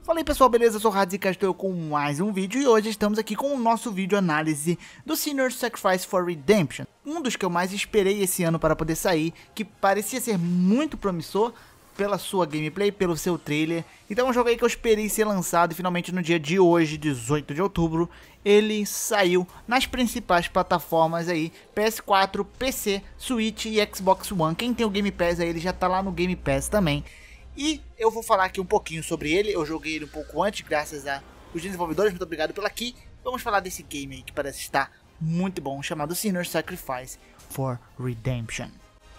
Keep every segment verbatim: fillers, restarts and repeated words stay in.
Fala aí pessoal, beleza? Eu sou o Radz e cá estou eu com mais um vídeo e hoje estamos aqui com o nosso vídeo análise do Senua's Sacrifice for Redemption. Um dos que eu mais esperei esse ano para poder sair, que parecia ser muito promissor pela sua gameplay, pelo seu trailer. Então é um jogo aí que eu esperei ser lançado e finalmente no dia de hoje, dezoito de outubro, ele saiu nas principais plataformas aí, P S quatro, P C, Switch e Xbox One. Quem tem o Game Pass aí, ele já tá lá no Game Pass também. E eu vou falar aqui um pouquinho sobre ele, eu joguei ele um pouco antes, graças a os desenvolvedores, muito obrigado pela aqui. Vamos falar desse game aí que parece estar muito bom, chamado Senua's Sacrifice for Redemption.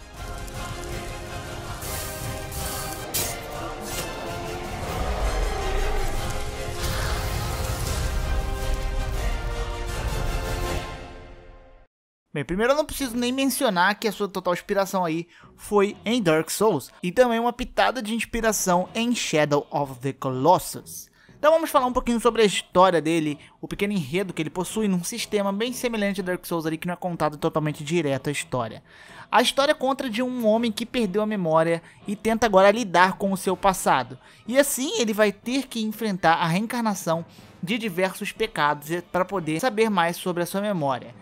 Bem, primeiro eu não preciso nem mencionar que a sua total inspiração aí foi em Dark Souls e também uma pitada de inspiração em Shadow of the Colossus. Então vamos falar um pouquinho sobre a história dele, o pequeno enredo que ele possui num sistema bem semelhante a Dark Souls ali, que não é contado totalmente direto a história. A história conta de um homem que perdeu a memória e tenta agora lidar com o seu passado. E assim ele vai ter que enfrentar a reencarnação de diversos pecados para poder saber mais sobre a sua memória.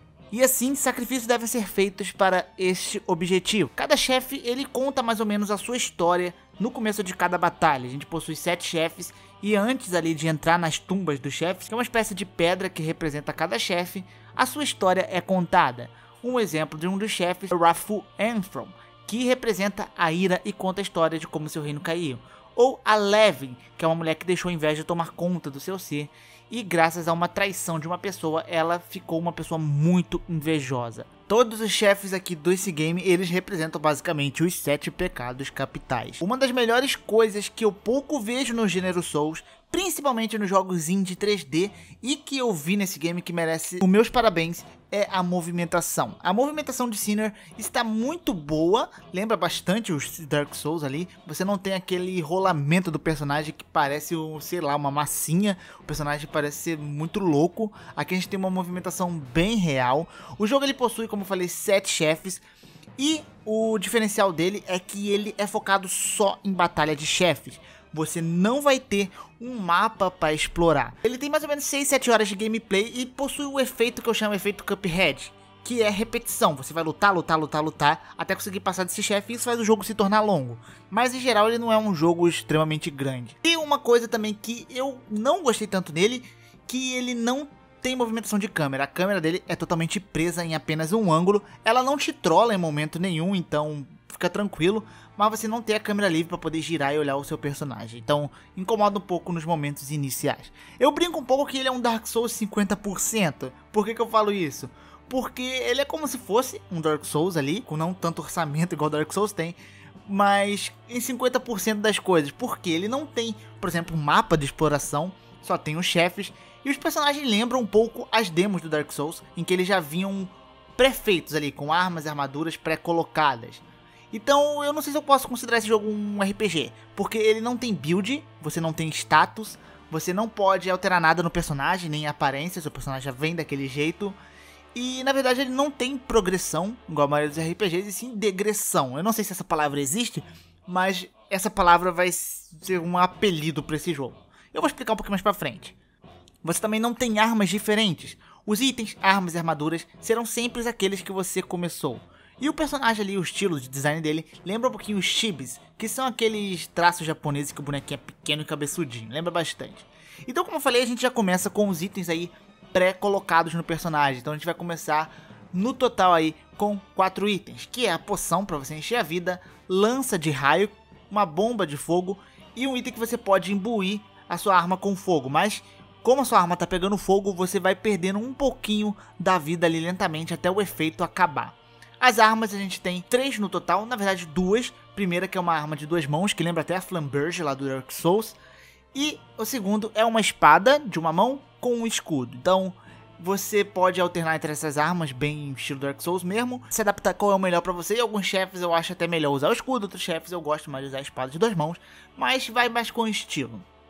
E assim, sacrifícios devem ser feitos para este objetivo. Cada chefe, ele conta mais ou menos a sua história no começo de cada batalha. A gente possui sete chefes e antes ali de entrar nas tumbas dos chefes, que é uma espécie de pedra que representa cada chefe, a sua história é contada. Um exemplo de um dos chefes é Rafu Enfrom, que representa a ira e conta a história de como seu reino caiu. Ou a Levin, que é uma mulher que deixou a inveja tomar conta do seu ser, e graças a uma traição de uma pessoa, ela ficou uma pessoa muito invejosa. Todos os chefes aqui desse game, eles representam basicamente os sete pecados capitais. Uma das melhores coisas que eu pouco vejo no gênero Souls, principalmente nos jogos indie três D, e que eu vi nesse game que merece os meus parabéns, é a movimentação. A movimentação de Senua está muito boa, lembra bastante os Dark Souls ali. Você não tem aquele rolamento do personagem que parece, sei lá, uma massinha. O personagem parece ser muito louco. Aqui a gente tem uma movimentação bem real. O jogo ele possui, como eu falei, sete chefes. E o diferencial dele é que ele é focado só em batalha de chefes. Você não vai ter um mapa para explorar. Ele tem mais ou menos seis, sete horas de gameplay e possui o efeito que eu chamo de efeito Cuphead, que é repetição. Você vai lutar, lutar, lutar, lutar, até conseguir passar desse chefe, e isso faz o jogo se tornar longo. Mas em geral ele não é um jogo extremamente grande. E uma coisa também que eu não gostei tanto nele, que ele não tem movimentação de câmera. A câmera dele é totalmente presa em apenas um ângulo. Ela não te trola em momento nenhum, então fica tranquilo, mas você não tem a câmera livre para poder girar e olhar o seu personagem, então incomoda um pouco nos momentos iniciais. Eu brinco um pouco que ele é um Dark Souls cinquenta por cento, por que que eu falo isso? Porque ele é como se fosse um Dark Souls ali, com não tanto orçamento igual Dark Souls tem, mas em cinquenta por cento das coisas, porque ele não tem, por exemplo, um mapa de exploração, só tem os chefes, e os personagens lembram um pouco as demos do Dark Souls, em que eles já vinham pré-feitos ali, com armas e armaduras pré-colocadas. Então eu não sei se eu posso considerar esse jogo um R P G, porque ele não tem build, você não tem status, você não pode alterar nada no personagem, nem a aparência, seu personagem já vem daquele jeito. E na verdade ele não tem progressão, igual a maioria dos R P Gs, e sim degressão. Eu não sei se essa palavra existe, mas essa palavra vai ser um apelido para esse jogo. Eu vou explicar um pouquinho mais pra frente. Você também não tem armas diferentes. Os itens, armas e armaduras serão sempre aqueles que você começou. E o personagem ali, o estilo de design dele, lembra um pouquinho os chibis, que são aqueles traços japoneses que o bonequinho é pequeno e cabeçudinho, lembra bastante. Então, como eu falei, a gente já começa com os itens aí pré-colocados no personagem. Então a gente vai começar no total aí com quatro itens, que é a poção para você encher a vida, lança de raio, uma bomba de fogo e um item que você pode imbuir a sua arma com fogo, mas como a sua arma tá pegando fogo, você vai perdendo um pouquinho da vida ali lentamente até o efeito acabar. As armas a gente tem três no total, na verdade duas. Primeira que é uma arma de duas mãos, que lembra até a Flamberge lá do Dark Souls. E o segundo é uma espada de uma mão com um escudo. Então você pode alternar entre essas armas, bem estilo Dark Souls mesmo. Se adaptar qual é o melhor pra você. E alguns chefes eu acho até melhor usar o escudo, outros chefes eu gosto mais de usar a espada de duas mãos. Mas vai mais com estilo.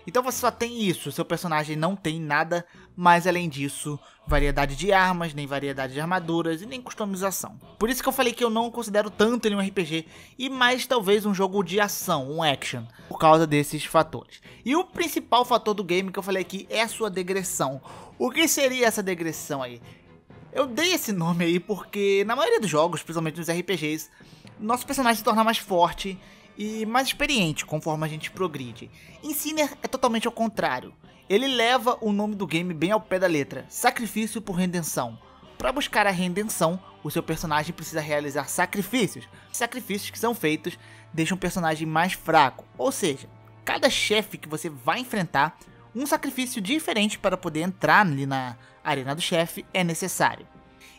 Então você só tem isso, seu personagem não tem nada mais além disso, variedade de armas, nem variedade de armaduras e nem customização. Por isso que eu falei que eu não considero tanto ele um R P G e mais talvez um jogo de ação, um action, por causa desses fatores. E o principal fator do game que eu falei aqui é a sua degressão. O que seria essa degressão aí? Eu dei esse nome aí porque na maioria dos jogos, principalmente nos R P Gs, nosso personagem se torna mais forte e mais experiente conforme a gente progride. Em Sinner é totalmente ao contrário. Ele leva o nome do game bem ao pé da letra, sacrifício por redenção. Para buscar a redenção, o seu personagem precisa realizar sacrifícios. Sacrifícios que são feitos deixam o personagem mais fraco, ou seja, cada chefe que você vai enfrentar, um sacrifício diferente para poder entrar ali na arena do chefe é necessário.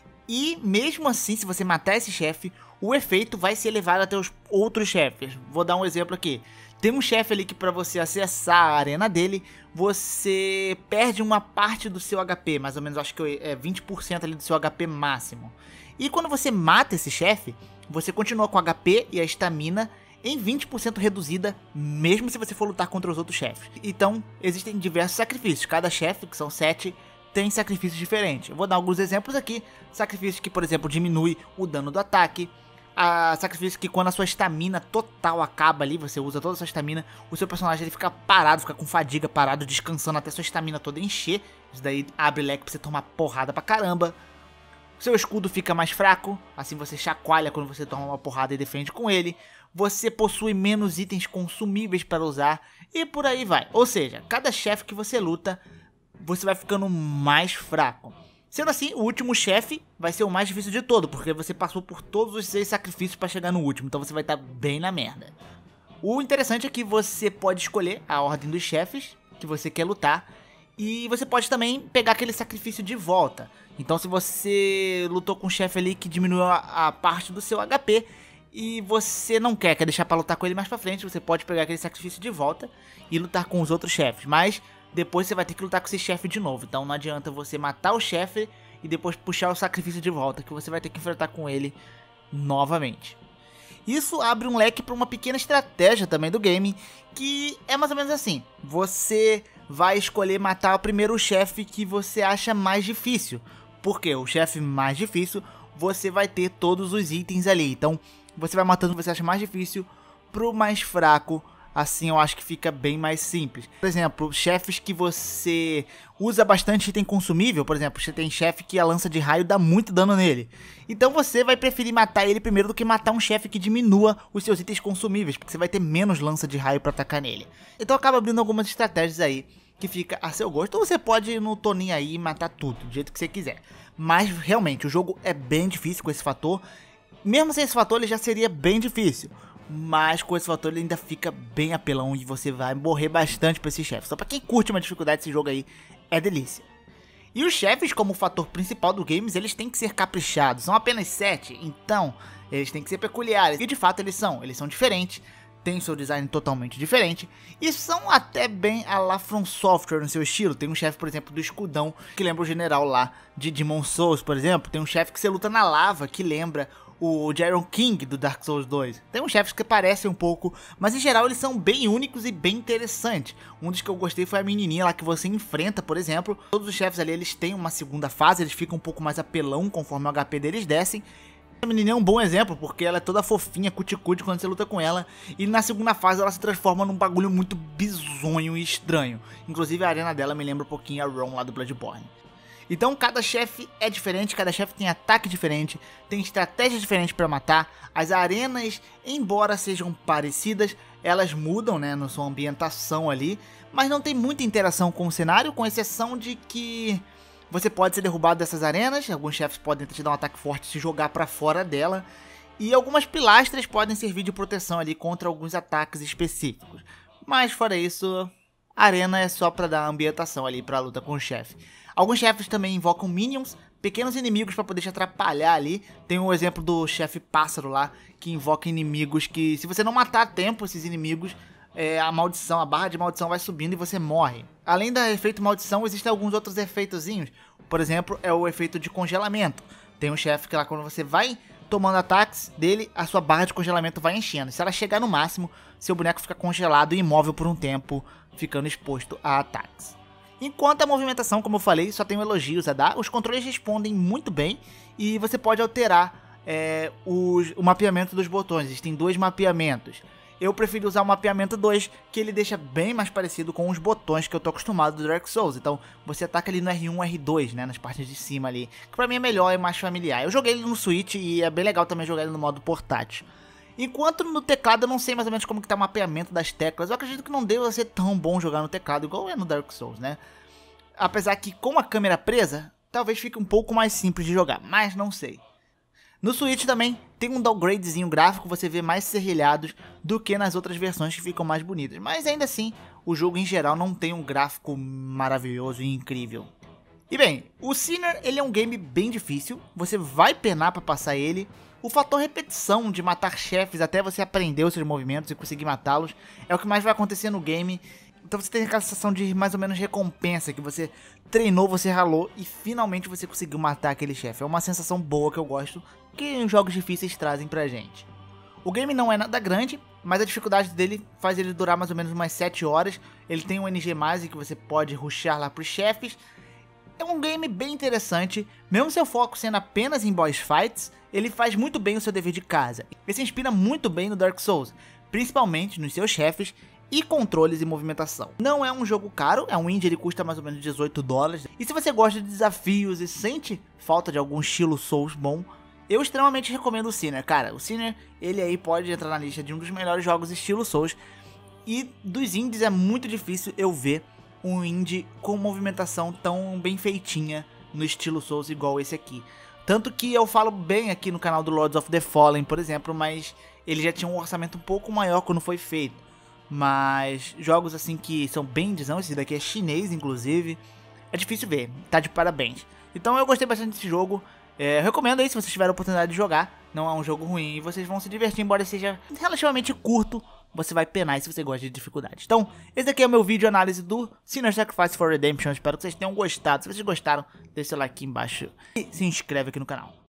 E mesmo assim, se você matar esse chefe, o efeito vai ser elevado até os outros chefes. Vou dar um exemplo aqui. Tem um chefe ali que para você acessar a arena dele, você perde uma parte do seu H P, mais ou menos acho que é vinte por cento ali do seu H P máximo. E quando você mata esse chefe, você continua com o H P e a estamina em vinte por cento reduzida, mesmo se você for lutar contra os outros chefes. Então, existem diversos sacrifícios. Cada chefe, que são sete, tem sacrifícios diferentes. Eu vou dar alguns exemplos aqui. Sacrifícios que, por exemplo, diminui o dano do ataque. A sacrifício que quando a sua estamina total acaba ali, você usa toda a sua estamina, o seu personagem ele fica parado, fica com fadiga, parado, descansando até sua estamina toda encher. Isso daí abre leque pra você tomar porrada pra caramba. Seu escudo fica mais fraco, assim você chacoalha quando você toma uma porrada e defende com ele. Você possui menos itens consumíveis para usar e por aí vai. Ou seja, cada chefe que você luta, você vai ficando mais fraco. Sendo assim, o último chefe vai ser o mais difícil de todo, porque você passou por todos os seis sacrifícios para chegar no último, então você vai estar bem na merda. O interessante é que você pode escolher a ordem dos chefes que você quer lutar, e você pode também pegar aquele sacrifício de volta. Então se você lutou com um chefe ali que diminuiu a, a parte do seu H P, e você não quer, quer deixar para lutar com ele mais pra frente, você pode pegar aquele sacrifício de volta e lutar com os outros chefes, mas depois você vai ter que lutar com esse chefe de novo. Então não adianta você matar o chefe e depois puxar o sacrifício de volta, que você vai ter que enfrentar com ele novamente. Isso abre um leque para uma pequena estratégia também do game, que é mais ou menos assim. Você vai escolher matar o primeiro chefe que você acha mais difícil. Porque o chefe mais difícil, você vai ter todos os itens ali. Então você vai matando o que você acha mais difícil pro mais fraco. Assim eu acho que fica bem mais simples. Por exemplo, chefes que você usa bastante item consumível. Por exemplo, você tem chefe que a lança de raio dá muito dano nele. Então você vai preferir matar ele primeiro do que matar um chefe que diminua os seus itens consumíveis, porque você vai ter menos lança de raio para atacar nele. Então acaba abrindo algumas estratégias aí que fica a seu gosto. Ou você pode ir no toninho aí e matar tudo, do jeito que você quiser. Mas realmente, o jogo é bem difícil com esse fator. Mesmo sem esse fator, ele já seria bem difícil. Mas com esse fator ele ainda fica bem apelão e você vai morrer bastante pra esse chefe. Só pra quem curte uma dificuldade desse jogo aí, é delícia. E os chefes, como fator principal do games, eles têm que ser caprichados. São apenas sete, então eles têm que ser peculiares. E de fato eles são, eles são diferentes. Tem seu design totalmente diferente. E são até bem a la From Software no seu estilo. Tem um chefe, por exemplo, do escudão, que lembra o general lá de Demon Souls, por exemplo. Tem um chefe que você luta na lava, que lembra o Jiren King do Dark Souls dois. Tem uns chefes que parecem um pouco, mas em geral eles são bem únicos e bem interessantes. Um dos que eu gostei foi a menininha lá que você enfrenta, por exemplo. Todos os chefes ali eles têm uma segunda fase, eles ficam um pouco mais apelão conforme o H P deles descem. A menininha é um bom exemplo, porque ela é toda fofinha, cuticute quando você luta com ela. E na segunda fase ela se transforma num bagulho muito bizonho e estranho. Inclusive a arena dela me lembra um pouquinho a Ron lá do Bloodborne. Então cada chefe é diferente, cada chefe tem ataque diferente, tem estratégia diferente para matar. As arenas, embora sejam parecidas, elas mudam, né, na sua ambientação ali. Mas não tem muita interação com o cenário, com exceção de que você pode ser derrubado dessas arenas. Alguns chefes podem te dar um ataque forte e te jogar para fora dela. E algumas pilastras podem servir de proteção ali contra alguns ataques específicos. Mas fora isso, a arena é só para dar ambientação ali para a luta com o chefe. Alguns chefes também invocam minions, pequenos inimigos para poder te atrapalhar ali. Tem um exemplo do chefe pássaro lá, que invoca inimigos que, se você não matar a tempo esses inimigos, é, a maldição, a barra de maldição vai subindo e você morre. Além do efeito maldição, existem alguns outros efeitozinhos. Por exemplo, é o efeito de congelamento. Tem um chefe que lá, quando você vai tomando ataques dele, a sua barra de congelamento vai enchendo. Se ela chegar no máximo, seu boneco fica congelado e imóvel por um tempo, ficando exposto a ataques. Enquanto a movimentação, como eu falei, só tenho elogios a dar, os controles respondem muito bem e você pode alterar é, os, o mapeamento dos botões. Existem dois mapeamentos. Eu prefiro usar o mapeamento dois, que ele deixa bem mais parecido com os botões que eu tô acostumado do Dark Souls. Então você ataca ali no R um, R dois, né, nas partes de cima ali, que pra mim é melhor e mais familiar. Eu joguei ele no Switch e é bem legal também jogar ele no modo portátil. Enquanto no teclado eu não sei mais ou menos como que tá o mapeamento das teclas. Eu acredito que não deva ser tão bom jogar no teclado igual é no Dark Souls, né? Apesar que com a câmera presa, talvez fique um pouco mais simples de jogar, mas não sei. No Switch também tem um downgradezinho gráfico, você vê mais serrilhados do que nas outras versões que ficam mais bonitas. Mas ainda assim, o jogo em geral não tem um gráfico maravilhoso e incrível. E bem, o Sinner ele é um game bem difícil, você vai penar para passar ele. O fator repetição de matar chefes até você aprender os seus movimentos e conseguir matá-los é o que mais vai acontecer no game. Então você tem aquela sensação de mais ou menos recompensa, que você treinou, você ralou e finalmente você conseguiu matar aquele chefe. É uma sensação boa que eu gosto, que os jogos difíceis trazem pra gente. O game não é nada grande, mas a dificuldade dele faz ele durar mais ou menos umas sete horas. Ele tem um N G mais que você pode rushar lá pros chefes. É um game bem interessante, mesmo seu foco sendo apenas em boss fights, ele faz muito bem o seu dever de casa. Ele se inspira muito bem no Dark Souls, principalmente nos seus chefes e controles e movimentação. Não é um jogo caro, é um indie, ele custa mais ou menos dezoito dólares. E se você gosta de desafios e sente falta de algum estilo Souls bom, eu extremamente recomendo o Sinner. Cara, o Sinner, ele aí pode entrar na lista de um dos melhores jogos estilo Souls. E dos indies é muito difícil eu ver um indie com movimentação tão bem feitinha no estilo Souls igual esse aqui. Tanto que eu falo bem aqui no canal do Lords of the Fallen, por exemplo, mas ele já tinha um orçamento um pouco maior quando foi feito. Mas jogos assim que são bem indizão, esse daqui é chinês inclusive, é difícil ver, tá de parabéns. Então eu gostei bastante desse jogo, é, recomendo aí se vocês tiverem a oportunidade de jogar. Não é um jogo ruim e vocês vão se divertir, embora seja relativamente curto, você vai penar se você gosta de dificuldade. Então esse daqui é o meu vídeo análise do Sinner Sacrifice for Redemption, espero que vocês tenham gostado. Se vocês gostaram, deixa o like aqui embaixo e se inscreve aqui no canal.